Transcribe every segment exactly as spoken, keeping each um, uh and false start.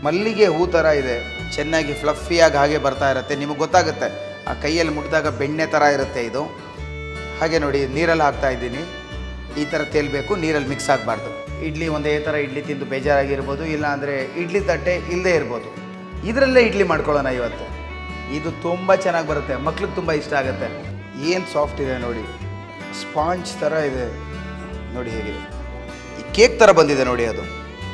ಮಲ್ಲಿಗೆ ಹೂ ಥರ ಇದೆ, ಚೆನ್ನಾಗಿ ಫ್ಲಫಿಯಾಗಿ ಹಾಗೆ ಬರ್ತಾ ಇರುತ್ತೆ. ನಿಮಗೆ ಗೊತ್ತಾಗುತ್ತೆ, ಆ ಕೈಯಲ್ಲಿ ಮುಟ್ಟಿದಾಗ ಬೆಣ್ಣೆ ಥರ ಇರುತ್ತೆ ಇದು. ಹಾಗೆ ನೋಡಿ ನೀರಲ್ಲಿ ಹಾಕ್ತಾ ಇದ್ದೀನಿ. ಈ ಥರ ತೇಲ್ಬೇಕು, ನೀರಲ್ಲಿ ಮಿಕ್ಸ್ ಆಗಬಾರ್ದು. ಇಡ್ಲಿ ಒಂದೇ ಥರ ಇಡ್ಲಿ ತಿಂದು ಬೇಜಾರಾಗಿರ್ಬೋದು, ಇಲ್ಲ ಅಂದರೆ ಇಡ್ಲಿ ತಟ್ಟೆ ಇಲ್ಲದೇ ಇರ್ಬೋದು. ಇದರಲ್ಲೇ ಇಡ್ಲಿ ಮಾಡ್ಕೊಳ್ಳೋಣ ಇವತ್ತು. ಇದು ತುಂಬ ಚೆನ್ನಾಗಿ ಬರುತ್ತೆ, ಮಕ್ಳಿಗೆ ತುಂಬ ಇಷ್ಟ ಆಗುತ್ತೆ. ಏನು ಸಾಫ್ಟ್ ಇದೆ ನೋಡಿ, ಸ್ಪಾಂಜ್ ಥರ ಇದೆ ನೋಡಿ, ಹೇಗಿದೆ ಈ ಕೇಕ್ ಥರ ಬಂದಿದೆ ನೋಡಿ. ಅದು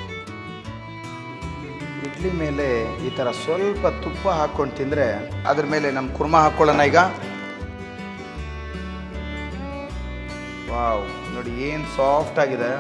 ಇಡ್ಲಿ ಮೇಲೆ ಈ ಥರ ಸ್ವಲ್ಪ ತುಪ್ಪ ಹಾಕ್ಕೊಂಡು ತಿಂದರೆ, ಅದ್ರ ಮೇಲೆ ನಮ್ಮ ಕುರ್ಮ ಹಾಕ್ಕೊಳ್ಳೋಣ ಈಗ. ವಾವ್, ನೋಡಿ ಏನು ಸಾಫ್ಟ್ ಆಗಿದೆ.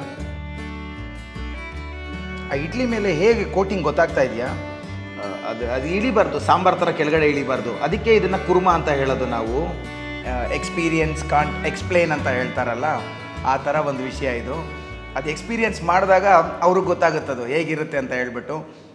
ಆ ಇಡ್ಲಿ ಮೇಲೆ ಹೇಗೆ ಕೋಟಿಂಗ್ ಗೊತ್ತಾಗ್ತಾ ಇದೆಯಾ? ಅದು ಅದು ಇಳಿಬಾರ್ದು, ಸಾಂಬಾರು ಥರ ಕೆಳಗಡೆ ಇಳಿಬಾರ್ದು. ಅದಕ್ಕೆ ಇದನ್ನು ಕುರ್ಮ ಅಂತ ಹೇಳೋದು ನಾವು. ಎಕ್ಸ್ಪೀರಿಯನ್ಸ್ ಕಾಂಟ್ ಎಕ್ಸ್ಪ್ಲೇನ್ ಅಂತ ಹೇಳ್ತಾರಲ್ಲ, ಆ ಥರ ಒಂದು ವಿಷಯ ಇದು. ಅದು ಎಕ್ಸ್ಪೀರಿಯನ್ಸ್ ಮಾಡಿದಾಗ ಅವ್ರಿಗೆ ಗೊತ್ತಾಗುತ್ತದು ಹೇಗಿರುತ್ತೆ ಅಂತ ಹೇಳ್ಬಿಟ್ಟು.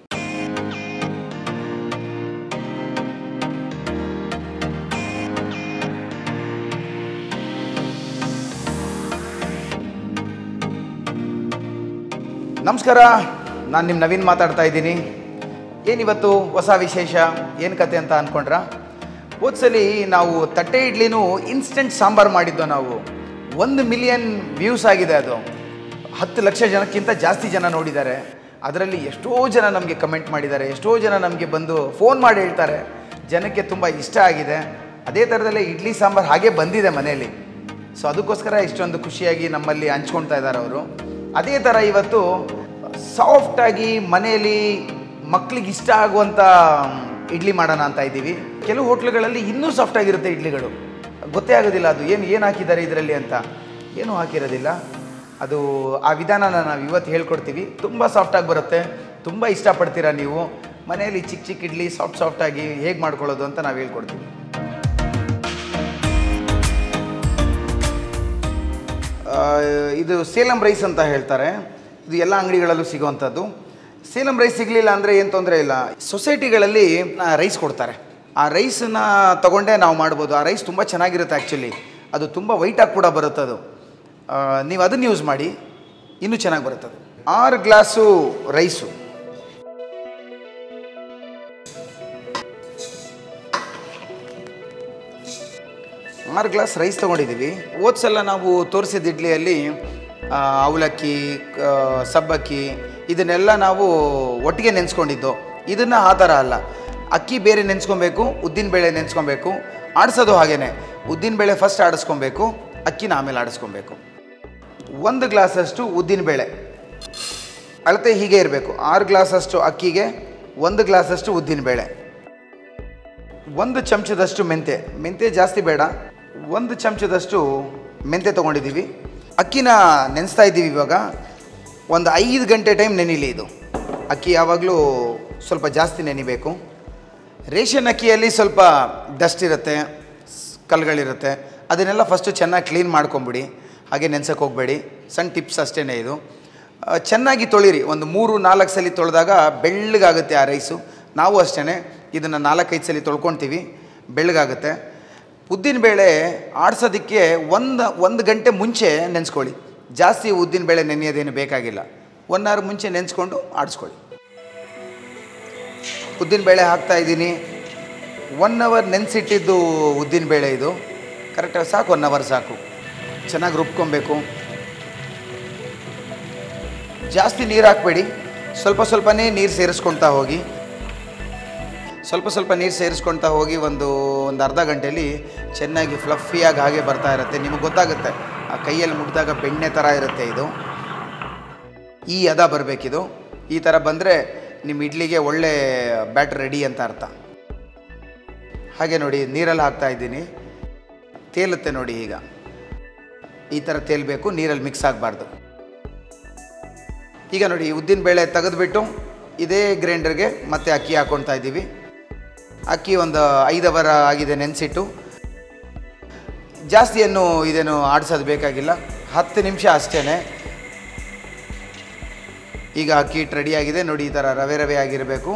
ನಮಸ್ಕಾರ, ನಾನು ನಿಮ್ಮ ನವೀನ್ ಮಾತಾಡ್ತಾ ಇದ್ದೀನಿ. ಏನಿವತ್ತು ಹೊಸ ವಿಶೇಷ, ಏನು ಕತೆ ಅಂತ ಅಂದ್ಕೊಂಡ್ರ? ಹೋದ್ಸಲಿ ನಾವು ತಟ್ಟೆ ಇಡ್ಲಿನೂ ಇನ್ಸ್ಟೆಂಟ್ ಸಾಂಬಾರು ಮಾಡಿದ್ದು. ನಾವು ಒಂದು ಮಿಲಿಯನ್ ವ್ಯೂಸ್ ಆಗಿದೆ. ಅದು ಹತ್ತು ಲಕ್ಷ ಜನಕ್ಕಿಂತ ಜಾಸ್ತಿ ಜನ ನೋಡಿದ್ದಾರೆ. ಅದರಲ್ಲಿ ಎಷ್ಟೋ ಜನ ನಮಗೆ ಕಮೆಂಟ್ ಮಾಡಿದ್ದಾರೆ, ಎಷ್ಟೋ ಜನ ನಮಗೆ ಬಂದು ಫೋನ್ ಮಾಡಿ ಹೇಳ್ತಾರೆ ಜನಕ್ಕೆ ತುಂಬ ಇಷ್ಟ ಆಗಿದೆ. ಅದೇ ಥರದಲ್ಲೇ ಇಡ್ಲಿ ಸಾಂಬಾರು ಹಾಗೆ ಬಂದಿದೆ ಮನೆಯಲ್ಲಿ. ಸೊ ಅದಕ್ಕೋಸ್ಕರ ಇಷ್ಟೊಂದು ಖುಷಿಯಾಗಿ ನಮ್ಮಲ್ಲಿ ಹಂಚ್ಕೊಳ್ತಾ ಇದ್ದಾರೆ ಅವರು. ಅದೇ ಥರ ಇವತ್ತು ಸಾಫ್ಟಾಗಿ ಮನೆಯಲ್ಲಿ ಮಕ್ಕಳಿಗೆ ಇಷ್ಟ ಆಗುವಂಥ ಇಡ್ಲಿ ಮಾಡೋಣ ಅಂತ ಇದ್ದೀವಿ. ಕೆಲವು ಹೋಟ್ಲುಗಳಲ್ಲಿ ಇನ್ನೂ ಸಾಫ್ಟಾಗಿರುತ್ತೆ ಇಡ್ಲಿಗಳು, ಗೊತ್ತೇ ಆಗೋದಿಲ್ಲ ಅದು ಏನು ಏನು ಹಾಕಿದ್ದಾರೆ ಇದರಲ್ಲಿ ಅಂತ. ಏನೂ ಹಾಕಿರೋದಿಲ್ಲ. ಅದು ಆ ವಿಧಾನನ ನಾವು ಇವತ್ತು ಹೇಳ್ಕೊಡ್ತೀವಿ. ತುಂಬ ಸಾಫ್ಟಾಗಿ ಬರುತ್ತೆ, ತುಂಬ ಇಷ್ಟಪಡ್ತೀರಾ ನೀವು. ಮನೆಯಲ್ಲಿ ಚಿಕ್ಕ ಚಿಕ್ಕ ಇಡ್ಲಿ ಸಾಫ್ಟ್ ಸಾಫ್ಟಾಗಿ ಹೇಗೆ ಮಾಡ್ಕೊಳ್ಳೋದು ಅಂತ ನಾವು ಹೇಳ್ಕೊಡ್ತೀವಿ. ಇದು ಸೇಲಂ ರೈಸ್ ಅಂತ ಹೇಳ್ತಾರೆ. ಇದು ಎಲ್ಲ ಅಂಗಡಿಗಳಲ್ಲೂ ಸಿಗೋವಂಥದ್ದು. ಸೇಲಂ ರೈಸ್ ಸಿಗಲಿಲ್ಲ ಅಂದರೆ ಏನು ತೊಂದರೆ ಇಲ್ಲ, ಸೊಸೈಟಿಗಳಲ್ಲಿ ರೈಸ್ ಕೊಡ್ತಾರೆ. ಆ ರೈಸನ್ನ ತೊಗೊಂಡೇ ನಾವು ಮಾಡ್ಬೋದು. ಆ ರೈಸ್ ತುಂಬ ಚೆನ್ನಾಗಿರುತ್ತೆ ಆ್ಯಕ್ಚುಲಿ. ಅದು ತುಂಬ ವೈಟಾಗಿ ಕೂಡ ಬರುತ್ತೆ. ಅದು ನೀವು ಅದನ್ನು ಯೂಸ್ ಮಾಡಿ, ಇನ್ನೂ ಚೆನ್ನಾಗಿ ಬರುತ್ತದೆ. ಆರು ಗ್ಲಾಸು ರೈಸು, ಆರು ಗ್ಲಾಸ್ ರೈಸ್ ತೊಗೊಂಡಿದ್ದೀವಿ. ಹೋದ ಸಲ ನಾವು ತೋರಿಸಿದ ಇಡ್ಲಿಯಲ್ಲಿ ಅವಲಕ್ಕಿ, ಸಬ್ಬಕ್ಕಿ ಇದನ್ನೆಲ್ಲ ನಾವು ಒಟ್ಟಿಗೆ ನೆನೆಸ್ಕೊಂಡಿದ್ದು. ಇದನ್ನು ಆ ಥರ ಅಲ್ಲ, ಅಕ್ಕಿ ಬೇರೆ ನೆನೆಸ್ಕೊಬೇಕು, ಉದ್ದಿನಬೇಳೆ ನೆನೆಸ್ಕೊಬೇಕು. ಆಡಿಸೋದು ಹಾಗೇ, ಉದ್ದಿನಬೇಳೆ ಫಸ್ಟ್ ಆಡಿಸ್ಕೊಬೇಕು, ಅಕ್ಕಿನ ಆಮೇಲೆ ಆಡಿಸ್ಕೊಬೇಕು. ಒಂದು ಗ್ಲಾಸಷ್ಟು ಉದ್ದಿನಬೇಳೆ ಅಳತೆ ಹೀಗೆ ಇರಬೇಕು. ಆರು ಗ್ಲಾಸಷ್ಟು ಅಕ್ಕಿಗೆ ಒಂದು ಗ್ಲಾಸಷ್ಟು ಉದ್ದಿನಬೇಳೆ, ಒಂದು ಚಮಚದಷ್ಟು ಮೆಂತ್ಯ, ಮೆಂತ್ಯ ಜಾಸ್ತಿ ಬೇಡ, ಒಂದು ಚಮಚದಷ್ಟು ಮೆಂತ್ಯ ತೊಗೊಂಡಿದ್ದೀವಿ. ಅಕ್ಕಿನ ನೆನೆಸ್ತಾ ಇದ್ದೀವಿ ಇವಾಗ. ಒಂದು ಐದು ಗಂಟೆ ಟೈಮ್ ನೆನಿಲಿ. ಇದು ಅಕ್ಕಿ ಯಾವಾಗಲೂ ಸ್ವಲ್ಪ ಜಾಸ್ತಿ ನೆನಿಬೇಕು. ರೇಷನ್ ಅಕ್ಕಿಯಲ್ಲಿ ಸ್ವಲ್ಪ ಡಸ್ಟ್ ಇರುತ್ತೆ, ಕಲ್ಲುಗಳಿರುತ್ತೆ. ಅದನ್ನೆಲ್ಲ ಫಸ್ಟು ಚೆನ್ನಾಗಿ ಕ್ಲೀನ್ ಮಾಡ್ಕೊಂಬಿಡಿ, ಹಾಗೆ ನೆನ್ಸಕ್ಕೆ ಹೋಗಬೇಡಿ. ಸಣ್ಣ ಟಿಪ್ಸ್ ಅಷ್ಟೇ ಇದು. ಚೆನ್ನಾಗಿ ತೊಳಿರಿ, ಒಂದು ಮೂರು ನಾಲ್ಕು ಸಲ ತೊಳೆದಾಗ ಬೆಳ್ಳಗಾಗುತ್ತೆ ಆ ರೈಸು. ನಾವು ಅಷ್ಟೇ ಇದನ್ನು ನಾಲ್ಕೈದು ಸಲ ತೊಳ್ಕೊತೀವಿ, ಬೆಳ್ಳಗಾಗುತ್ತೆ. ಉದ್ದಿನಬೇಳೆ ಆಡಿಸೋದಕ್ಕೆ ಒಂದು ಒಂದು ಗಂಟೆ ಮುಂಚೆ ನೆನೆಸ್ಕೊಳ್ಳಿ. ಜಾಸ್ತಿ ಉದ್ದಿನಬೇಳೆ ನೆನೆಯೋದೇನು ಬೇಕಾಗಿಲ್ಲ. ಒನ್ ಅವರ್ ಮುಂಚೆ ನೆನೆಸ್ಕೊಂಡು ಆಡಿಸ್ಕೊಳ್ಳಿ. ಉದ್ದಿನಬೇಳೆ ಹಾಕ್ತಾಯಿದ್ದೀನಿ. ಒನ್ ಅವರ್ ನೆನೆಸಿಟ್ಟಿದ್ದು ಉದ್ದಿನಬೇಳೆ ಇದು ಕರೆಕ್ಟಾಗಿ ಸಾಕು, ಒನ್ ಅವರ್ ಸಾಕು. ಚೆನ್ನಾಗಿ ರುಬ್ಕೊಬೇಕು. ಜಾಸ್ತಿ ನೀರು ಹಾಕಬೇಡಿ, ಸ್ವಲ್ಪ ಸ್ವಲ್ಪನೇ ನೀರು ಸೇರಿಸ್ಕೊಳ್ತಾ ಹೋಗಿ. ಸ್ವಲ್ಪ ಸ್ವಲ್ಪ ನೀರು ಸೇರಿಸ್ಕೊಳ್ತಾ ಹೋಗಿ ಒಂದು ಒಂದು ಅರ್ಧ ಗಂಟೆಯಲ್ಲಿ ಚೆನ್ನಾಗಿ ಫ್ಲಫಿಯಾಗಿ ಹಾಗೆ ಬರ್ತಾ ಇರುತ್ತೆ. ನಿಮಗೆ ಗೊತ್ತಾಗುತ್ತೆ, ಆ ಕೈಯಲ್ಲಿ ಮುಟ್ಟಿದಾಗ ಬೆಣ್ಣೆ ಥರ ಇರುತ್ತೆ ಇದು. ಈ ಹದ ಬರಬೇಕಿದು. ಈ ಥರ ಬಂದರೆ ನಿಮ್ಮ ಇಡ್ಲಿಗೆ ಒಳ್ಳೆ ಬ್ಯಾಟರ್ ರೆಡಿ ಅಂತ ಅರ್ಥ. ಹಾಗೆ ನೋಡಿ ನೀರಲ್ಲಿ ಹಾಕ್ತಾ ಇದ್ದೀನಿ, ತೇಲುತ್ತೆ ನೋಡಿ. ಈಗ ಈ ಥರ ತೇಲಬೇಕು, ನೀರಲ್ಲಿ ಮಿಕ್ಸ್ ಆಗಬಾರ್ದು. ಈಗ ನೋಡಿ ಉದ್ದಿನಬೇಳೆ ತೆಗೆದುಬಿಟ್ಟು ಇದೇ ಗ್ರೈಂಡರ್ಗೆ ಮತ್ತೆ ಅಕ್ಕಿ ಹಾಕ್ಕೊಳ್ತಾ ಇದ್ದೀವಿ. ಅಕ್ಕಿ ಒಂದು ಐದು ಅವರ್ ಆಗಿದೆ ನೆನೆಸಿಟ್ಟು. ಜಾಸ್ತಿಯನ್ನು ಇದೇನು ಆಡಿಸೋದು ಬೇಕಾಗಿಲ್ಲ, ಹತ್ತು ನಿಮಿಷ ಅಷ್ಟೇ. ಈಗ ಅಕ್ಕಿ ಹಿಟ್ಟು ರೆಡಿಯಾಗಿದೆ ನೋಡಿ. ಈ ಥರ ರವೆ ರವೆ ಆಗಿರಬೇಕು.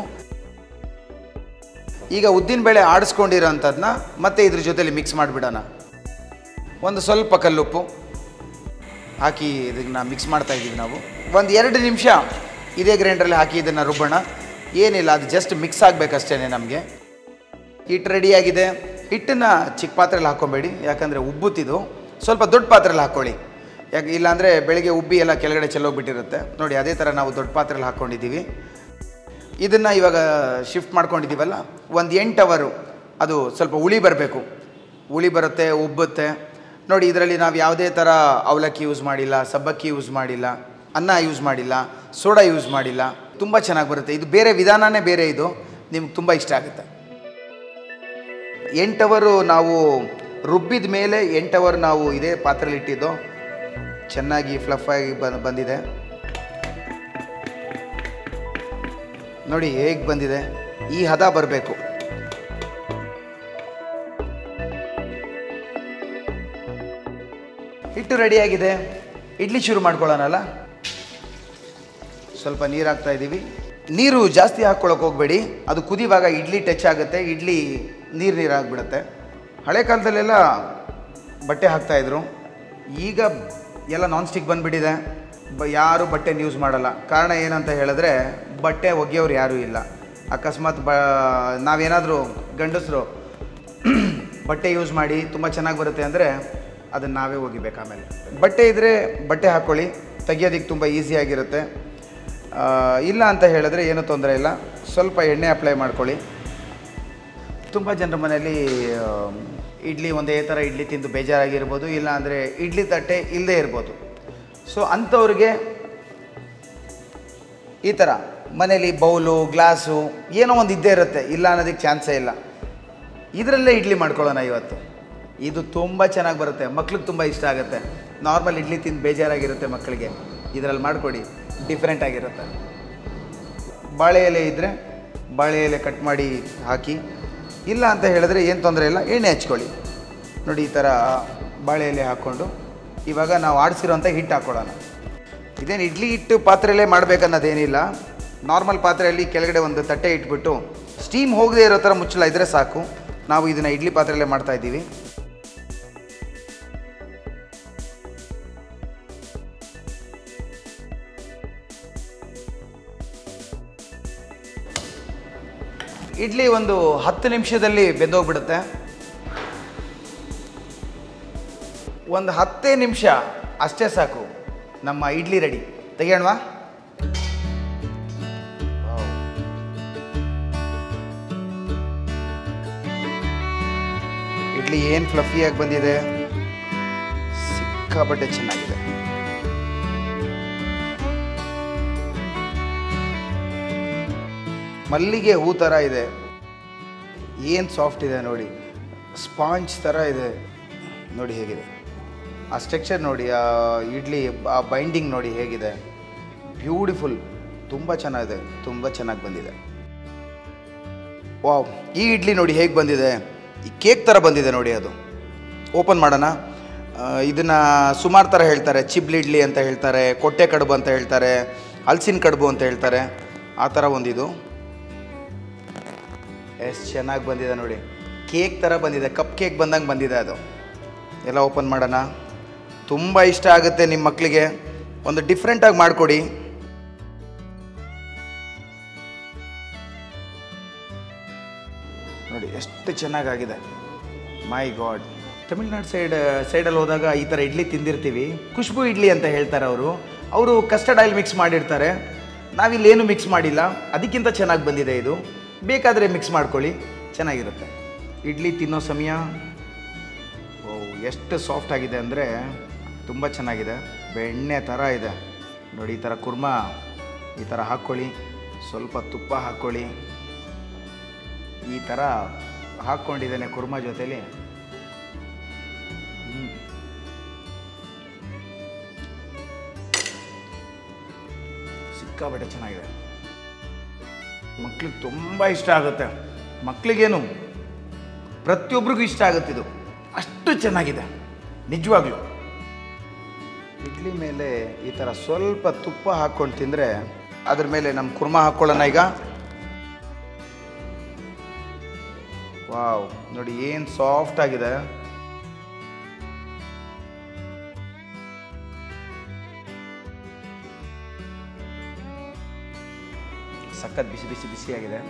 ಈಗ ಉದ್ದಿನಬೇಳೆ ಆಡಿಸ್ಕೊಂಡಿರೋ ಅಂಥದ್ದನ್ನ ಮತ್ತೆ ಇದ್ರ ಜೊತೆಲಿ ಮಿಕ್ಸ್ ಮಾಡಿಬಿಡೋಣ. ಒಂದು ಸ್ವಲ್ಪ ಕಲ್ಲುಪ್ಪು ಹಾಕಿ ಇದನ್ನು ಮಿಕ್ಸ್ ಮಾಡ್ತಾಯಿದ್ದೀವಿ ನಾವು. ಒಂದು ಎರಡು ನಿಮಿಷ ಇದೇ ಗ್ರೈಂಡ್ರಲ್ಲಿ ಹಾಕಿ ಇದನ್ನು ರುಬ್ಬೋಣ. ಏನಿಲ್ಲ, ಅದು ಜಸ್ಟ್ ಮಿಕ್ಸ್ ಆಗಬೇಕಷ್ಟೇ ನಮಗೆ. ಹಿಟ್ಟು ರೆಡಿಯಾಗಿದೆ. ಹಿಟ್ಟನ್ನು ಚಿಕ್ಕ ಪಾತ್ರೆಯಲ್ಲಿ ಹಾಕ್ಕೊಬೇಡಿ, ಯಾಕಂದರೆ ಉಬ್ಬುತ್ತಿದ್ದು. ಸ್ವಲ್ಪ ದೊಡ್ಡ ಪಾತ್ರೆಯಲ್ಲಿ ಹಾಕ್ಕೊಳ್ಳಿ, ಯಾಕೆ ಇಲ್ಲಾಂದರೆ ಬೆಳಿಗ್ಗೆ ಉಬ್ಬಿ ಎಲ್ಲ ಕೆಳಗಡೆ ಚೆಲ್ಲೋಗ್ಬಿಟ್ಟಿರುತ್ತೆ. ನೋಡಿ ಅದೇ ಥರ ನಾವು ದೊಡ್ಡ ಪಾತ್ರೆಯಲ್ಲಿ ಹಾಕ್ಕೊಂಡಿದ್ದೀವಿ. ಇದನ್ನು ಇವಾಗ ಶಿಫ್ಟ್ ಮಾಡ್ಕೊಂಡಿದ್ದೀವಲ್ಲ, ಒಂದು ಎಂಟು ಅವರು ಅದು ಸ್ವಲ್ಪ ಹುಳಿ ಬರಬೇಕು. ಹುಳಿ ಬರುತ್ತೆ, ಉಬ್ಬುತ್ತೆ. ನೋಡಿ ಇದರಲ್ಲಿ ನಾವು ಯಾವುದೇ ಥರ ಅವಲಕ್ಕಿ ಯೂಸ್ ಮಾಡಿಲ್ಲ, ಸಬ್ಬಕ್ಕಿ ಯೂಸ್ ಮಾಡಿಲ್ಲ, ಅನ್ನ ಯೂಸ್ ಮಾಡಿಲ್ಲ, ಸೋಡಾ ಯೂಸ್ ಮಾಡಿಲ್ಲ. ತುಂಬ ಚೆನ್ನಾಗಿ ಬರುತ್ತೆ. ಇದು ಬೇರೆ ವಿಧಾನನೇ ಬೇರೆ. ಇದು ನಿಮ್ಗೆ ತುಂಬ ಇಷ್ಟ ಆಗುತ್ತೆ. ಎಂಟು ಅವರು ನಾವು ರುಬ್ಬಿದ ಮೇಲೆ ಎಂಟು ಅವರ್ ನಾವು ಇದೇ ಪಾತ್ರೆಯಲ್ಲಿ ಇಟ್ಟಿದ್ದು ಚೆನ್ನಾಗಿ ಫ್ಲಫಾಗಿ ಬಂದು ಬಂದಿದೆ. ನೋಡಿ ಹೇಗೆ ಬಂದಿದೆ. ಈ ಹದ ಬರಬೇಕು. ಹಿಟ್ಟು ರೆಡಿಯಾಗಿದೆ. ಇಡ್ಲಿ ಶುರು ಮಾಡ್ಕೊಳ್ಳೋಣಲ್ಲ. ಸ್ವಲ್ಪ ನೀರು ಹಾಕ್ತಾ ಇದ್ದೀವಿ. ನೀರು ಜಾಸ್ತಿ ಹಾಕ್ಕೊಳ್ಳೋಕೆ ಹೋಗಬೇಡಿ, ಅದು ಕುದಿವಾಗ ಇಡ್ಲಿ ಟಚ್ ಆಗುತ್ತೆ, ಇಡ್ಲಿ ನೀರು ನೀರು ಆಗಿಬಿಡುತ್ತೆ. ಹಳೆ ಕಾಲದಲ್ಲೆಲ್ಲ ಬಟ್ಟೆ ಹಾಕ್ತಾಯಿದ್ರು. ಈಗ ಎಲ್ಲ ನಾನ್ ಸ್ಟಿಕ್ ಬಂದುಬಿಟ್ಟಿದೆ. ಬ ಯಾರು ಬಟ್ಟೆನ ಯೂಸ್ ಮಾಡಲ್ಲ. ಕಾರಣ ಏನಂತ ಹೇಳಿದ್ರೆ ಬಟ್ಟೆ ಒಗೆಯೋರು ಯಾರೂ ಇಲ್ಲ. ಅಕಸ್ಮಾತ್ ಬ ನಾವೇನಾದರೂ ಗಂಡಸರು ಬಟ್ಟೆ ಯೂಸ್ ಮಾಡಿ ತುಂಬ ಚೆನ್ನಾಗಿ ಬರುತ್ತೆ ಅಂದರೆ ಅದನ್ನು ನಾವೇ ಒಗಿಬೇಕು. ಆಮೇಲೆ ಬಟ್ಟೆ ಇದ್ದರೆ ಬಟ್ಟೆ ಹಾಕ್ಕೊಳ್ಳಿ, ತೆಗಿಯೋದಕ್ಕೆ ತುಂಬ ಈಸಿಯಾಗಿರುತ್ತೆ. ಇಲ್ಲ ಅಂತ ಹೇಳಿದ್ರೆ ಏನೂ ತೊಂದರೆ ಇಲ್ಲ, ಸ್ವಲ್ಪ ಎಣ್ಣೆ ಅಪ್ಲೈ ಮಾಡ್ಕೊಳ್ಳಿ. ತುಂಬ ಜನರ ಮನೆಯಲ್ಲಿ ಇಡ್ಲಿ ಒಂದೇ ಥರ ಇಡ್ಲಿ ತಿಂದು ಬೇಜಾರಾಗಿರ್ಬೋದು, ಇಲ್ಲ ಅಂದರೆ ಇಡ್ಲಿ ತಟ್ಟೆ ಇಲ್ಲದೇ ಇರ್ಬೋದು. ಸೊ ಅಂಥವ್ರಿಗೆ ಈ ಥರ ಮನೇಲಿ ಬೌಲು, ಗ್ಲಾಸು ಏನೋ ಒಂದು ಇದ್ದೇ ಇರುತ್ತೆ, ಇಲ್ಲ ಅನ್ನೋದಕ್ಕೆ ಚಾನ್ಸೇ ಇಲ್ಲ. ಇದರಲ್ಲೇ ಇಡ್ಲಿ ಮಾಡ್ಕೊಳ್ಳೋಣ ಇವತ್ತು. ಇದು ತುಂಬ ಚೆನ್ನಾಗಿ ಬರುತ್ತೆ, ಮಕ್ಳಿಗೆ ತುಂಬ ಇಷ್ಟ ಆಗುತ್ತೆ. ನಾರ್ಮಲ್ ಇಡ್ಲಿ ತಿಂದು ಬೇಜಾರಾಗಿರುತ್ತೆ ಮಕ್ಕಳಿಗೆ, ಇದರಲ್ಲಿ ಮಾಡಿಕೊಡಿ, ಡಿಫ್ರೆಂಟ್ ಆಗಿರುತ್ತೆ. ಬಾಳೆ ಎಲೆ ಇದ್ದರೆ ಬಾಳೆ ಎಲೆ ಕಟ್ ಮಾಡಿ ಹಾಕಿ, ಇಲ್ಲ ಅಂತ ಹೇಳಿದ್ರೆ ಏನು ತೊಂದರೆ ಇಲ್ಲ, ಎಣ್ಣೆ ಹಚ್ಕೊಳ್ಳಿ. ನೋಡಿ ಈ ಥರ ಬಾಳೆ ಎಲೆ ಹಾಕ್ಕೊಂಡು ಇವಾಗ ನಾವು ಆಡಿಸಿರೋಂಥ ಹಿಟ್ಟು ಹಾಕ್ಕೊಳ್ಳೋಣ. ಇದೇನು ಇಡ್ಲಿ ಹಿಟ್ಟು ಪಾತ್ರೆಯಲ್ಲೇ ಮಾಡಬೇಕನ್ನೋದೇನಿಲ್ಲ. ನಾರ್ಮಲ್ ಪಾತ್ರೆಯಲ್ಲಿ ಕೆಳಗಡೆ ಒಂದು ತಟ್ಟೆ ಇಟ್ಬಿಟ್ಟು ಸ್ಟೀಮ್ ಹೋಗದೇ ಇರೋ ಥರ ಮುಚ್ಚಳ ಇದ್ದರೆ ಸಾಕು. ನಾವು ಇದನ್ನು ಇಡ್ಲಿ ಪಾತ್ರೆಯಲ್ಲೇ ಮಾಡ್ತಾಯಿದ್ದೀವಿ. ಇಡ್ಲಿ ಒಂದು ಹತ್ತು ನಿಮಿಷದಲ್ಲಿ ಬೆಂದೋಗ್ಬಿಡುತ್ತೆ. ಒಂದು ಹತ್ತೇ ನಿಮಿಷ ಅಷ್ಟೇ ಸಾಕು, ನಮ್ಮ ಇಡ್ಲಿ ರೆಡಿ. ತೆಗೆಯೋಣವಾ? ಇಡ್ಲಿ ಏನು ಫ್ಲಫಿಯಾಗಿ ಬಂದಿದೆ, ಸಿಕ್ಕಾಪಟ್ಟೆ ಚೆನ್ನಾಗಿದೆ. ಮಲ್ಲಿಗೆ ಹೂ ಥರ ಇದೆ, ಏನು ಸಾಫ್ಟ್ ಇದೆ ನೋಡಿ, ಸ್ಪಾಂಜ್ ಥರ ಇದೆ. ನೋಡಿ ಹೇಗಿದೆ ಆ ಸ್ಟ್ರಕ್ಚರ್, ನೋಡಿ ಆ ಇಡ್ಲಿ ಆ ಬೈಂಡಿಂಗ್ ನೋಡಿ ಹೇಗಿದೆ, ಬ್ಯೂಟಿಫುಲ್. ತುಂಬ ಚೆನ್ನಾಗಿದೆ, ತುಂಬ ಚೆನ್ನಾಗಿ ಬಂದಿದೆ. ವಾವ್, ಈ ಇಡ್ಲಿ ನೋಡಿ ಹೇಗೆ ಬಂದಿದೆ, ಈ ಕೇಕ್ ಥರ ಬಂದಿದೆ ನೋಡಿ. ಅದು ಓಪನ್ ಮಾಡೋಣ. ಇದನ್ನು ಸುಮಾರು ಥರ ಹೇಳ್ತಾರೆ, ಚಿಬ್ಲಿ ಇಡ್ಲಿ ಅಂತ ಹೇಳ್ತಾರೆ, ಕೊಟ್ಟೆ ಕಡುಬು ಅಂತ ಹೇಳ್ತಾರೆ, ಹಲಸಿನ ಕಡುಬು ಅಂತ ಹೇಳ್ತಾರೆ. ಆ ಥರ ಒಂದಿದು ಎಷ್ಟು ಚೆನ್ನಾಗಿ ಬಂದಿದೆ ನೋಡಿ, ಕೇಕ್ ಥರ ಬಂದಿದೆ, ಕಪ್ ಕೇಕ್ ಬಂದಂಗೆ ಬಂದಿದೆ ಅದು. ಎಲ್ಲ ಓಪನ್ ಮಾಡೋಣ. ತುಂಬ ಇಷ್ಟ ಆಗುತ್ತೆ ನಿಮ್ಮ ಮಕ್ಕಳಿಗೆ, ಒಂದು ಡಿಫ್ರೆಂಟಾಗಿ ಮಾಡಿಕೊಡಿ. ನೋಡಿ ಎಷ್ಟು ಚೆನ್ನಾಗಾಗಿದೆ, ಮೈ ಗಾಡ್. ತಮಿಳ್ನಾಡು ಸೈಡ್ ಸೈಡಲ್ಲಿ ಹೋದಾಗ ಈ ಥರ ಇಡ್ಲಿ ತಿಂದಿರ್ತೀವಿ, ಖುಷ್ಬು ಇಡ್ಲಿ ಅಂತ ಹೇಳ್ತಾರೆ ಅವರು. ಅವರು ಕಸ್ಟರ್ಡ್ ಆಯಿಲ್ ಮಿಕ್ಸ್ ಮಾಡಿರ್ತಾರೆ, ನಾವಿಲ್ಲೇನು ಮಿಕ್ಸ್ ಮಾಡಿಲ್ಲ, ಅದಕ್ಕಿಂತ ಚೆನ್ನಾಗಿ ಬಂದಿದೆ ಇದು. ಬೇಕಾದರೆ ಮಿಕ್ಸ್ ಮಾಡ್ಕೊಳ್ಳಿ, ಚೆನ್ನಾಗಿರುತ್ತೆ. ಇಡ್ಲಿ ತಿನ್ನೋ ಸಮಯ ಓ ಎಷ್ಟು ಸಾಫ್ಟ್ ಆಗಿದೆ ಅಂದರೆ ತುಂಬ ಚೆನ್ನಾಗಿದೆ, ಬೆಣ್ಣೆ ಥರ ಇದೆ ನೋಡಿ. ಈ ಥರ ಕುರ್ಮಾ ಈ ಥರ ಹಾಕ್ಕೊಳ್ಳಿ, ಸ್ವಲ್ಪ ತುಪ್ಪ ಹಾಕ್ಕೊಳ್ಳಿ. ಈ ಥರ ಹಾಕ್ಕೊಂಡಿದ್ದೇನೆ ಕುರ್ಮಾ ಜೊತೆಲಿ. ಸಿಕ್ಕಾಪಟ್ಟೆ ಚೆನ್ನಾಗಿದೆ, ಮಕ್ಳಿಗೆ ತುಂಬ ಇಷ್ಟ ಆಗುತ್ತೆ. ಮಕ್ಕಳಿಗೇನು ಪ್ರತಿಯೊಬ್ಬರಿಗೂ ಇಷ್ಟ ಆಗುತ್ತೆ ಇದು, ಅಷ್ಟು ಚೆನ್ನಾಗಿದೆ ನಿಜವಾಗ್ಲೂ. ಇಡ್ಲಿ ಮೇಲೆ ಈ ಥರ ಸ್ವಲ್ಪ ತುಪ್ಪ ಹಾಕ್ಕೊಂಡು ತಿಂದರೆ, ಅದ್ರ ಮೇಲೆ ನಮ್ಮ ಕುರ್ಮಾ ಹಾಕ್ಕೊಳ್ಳೋಣ ಈಗ. ವಾವ್, ನೋಡಿ ಏನು ಸಾಫ್ಟ್ ಆಗಿದೆ. ಸಖತ್ ಬಿಸಿ ಬಿಸಿ ಬಿಸಿಯಾಗಿದೆ.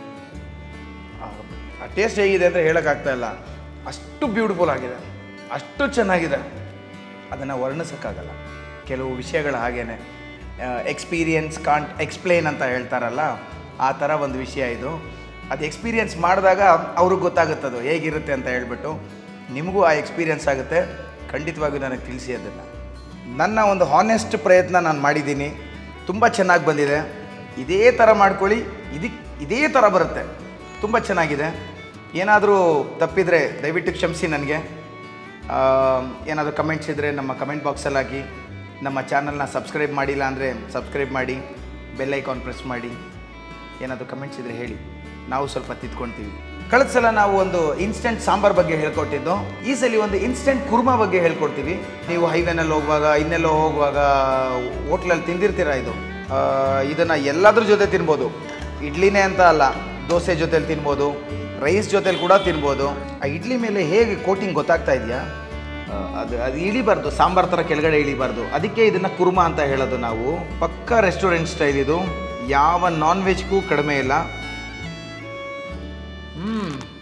ಆ ಟೇಸ್ಟ್ ಹೇಗಿದೆ ಅಂತ ಹೇಳೋಕ್ಕಾಗ್ತಾ ಇಲ್ಲ, ಅಷ್ಟು ಬ್ಯೂಟಿಫುಲ್ ಆಗಿದೆ, ಅಷ್ಟು ಚೆನ್ನಾಗಿದೆ, ಅದನ್ನು ವರ್ಣಿಸೋಕ್ಕಾಗಲ್ಲ. ಕೆಲವು ವಿಷಯಗಳು ಹಾಗೇ ಎಕ್ಸ್ಪೀರಿಯನ್ಸ್ ಕಾಂಟ್ ಎಕ್ಸ್ಪ್ಲೇನ್ ಅಂತ ಹೇಳ್ತಾರಲ್ಲ, ಆ ಥರ ಒಂದು ವಿಷಯ ಇದು. ಅದು ಎಕ್ಸ್ಪೀರಿಯನ್ಸ್ ಮಾಡಿದಾಗ ಅವ್ರಿಗೆ ಗೊತ್ತಾಗುತ್ತದು ಹೇಗಿರುತ್ತೆ ಅಂತ ಹೇಳ್ಬಿಟ್ಟು. ನಿಮಗೂ ಆ ಎಕ್ಸ್ಪೀರಿಯನ್ಸ್ ಆಗುತ್ತೆ, ಖಂಡಿತವಾಗಿಯೂ ನನಗೆ ತಿಳಿಸಿ ಅದನ್ನು. ನನ್ನ ಒಂದು ಹಾನೆಸ್ಟ್ ಪ್ರಯತ್ನ ನಾನು ಮಾಡಿದ್ದೀನಿ, ತುಂಬ ಚೆನ್ನಾಗಿ ಬಂದಿದೆ. ಇದೇ ಥರ ಮಾಡ್ಕೊಳ್ಳಿ, ಇದಕ್ಕೆ ಇದೇ ಥರ ಬರುತ್ತೆ, ತುಂಬ ಚೆನ್ನಾಗಿದೆ. ಏನಾದರೂ ತಪ್ಪಿದರೆ ದಯವಿಟ್ಟು ಕ್ಷಮಿಸಿ ನನಗೆ. ಏನಾದರೂ ಕಮೆಂಟ್ಸ್ ಇದ್ದರೆ ನಮ್ಮ ಕಮೆಂಟ್ ಬಾಕ್ಸಲ್ಲಿ ಹಾಕಿ. ನಮ್ಮ ಚಾನಲ್ನ ಸಬ್ಸ್ಕ್ರೈಬ್ ಮಾಡಿಲ್ಲ ಅಂದರೆ ಸಬ್ಸ್ಕ್ರೈಬ್ ಮಾಡಿ, ಬೆಲ್ ಐಕಾನ್ ಪ್ರೆಸ್ ಮಾಡಿ. ಏನಾದರೂ ಕಮೆಂಟ್ಸ್ ಇದ್ದರೆ ಹೇಳಿ, ನಾವು ಸ್ವಲ್ಪ ತಿದ್ಕೊಳ್ತೀವಿ. ಕಳೆದ ಸಲ ನಾವು ಒಂದು ಇನ್ಸ್ಟೆಂಟ್ ಸಾಂಬಾರ್ ಬಗ್ಗೆ ಹೇಳ್ಕೊಟ್ಟಿದ್ದು, ಈ ಸಲ ಒಂದು ಇನ್ಸ್ಟೆಂಟ್ ಕುರ್ಮಾ ಬಗ್ಗೆ ಹೇಳ್ಕೊಡ್ತೀವಿ. ನೀವು ಹೈವೇನಲ್ಲಿ ಹೋಗುವಾಗ, ಇನ್ನೆಲ್ಲೋ ಹೋಗುವಾಗ ಹೋಟ್ಲಲ್ಲಿ ತಿಂದಿರ್ತೀರ. ಇದು ಇದನ್ನು ಎಲ್ಲದ್ರ ಜೊತೆ ತಿನ್ಬೋದು, ಇಡ್ಲಿನೇ ಅಂತ ಅಲ್ಲ, ದೋಸೆ ಜೊತೆಲಿ ತಿನ್ಬೋದು, ರೈಸ್ ಜೊತೆಲಿ ಕೂಡ ತಿನ್ಬೋದು. ಆ ಇಡ್ಲಿ ಮೇಲೆ ಹೇಗೆ ಕೋಟಿಂಗ್ ಗೊತ್ತಾಗ್ತಾ ಇದೆಯಾ? ಅದು ಅದು ಇಳಿಬಾರ್ದು, ಸಾಂಬಾರು ಥರ ಕೆಳಗಡೆ ಇಳಿಬಾರ್ದು. ಅದಕ್ಕೆ ಇದನ್ನು ಕುರ್ಮಾ ಅಂತ ಹೇಳೋದು ನಾವು. ಪಕ್ಕಾ ರೆಸ್ಟೋರೆಂಟ್ ಸ್ಟೈಲ್ ಇದು, ಯಾವ ನಾನ್ ವೆಜ್ಗೂ ಕಡಿಮೆ ಇಲ್ಲ. ಹ್ಞೂ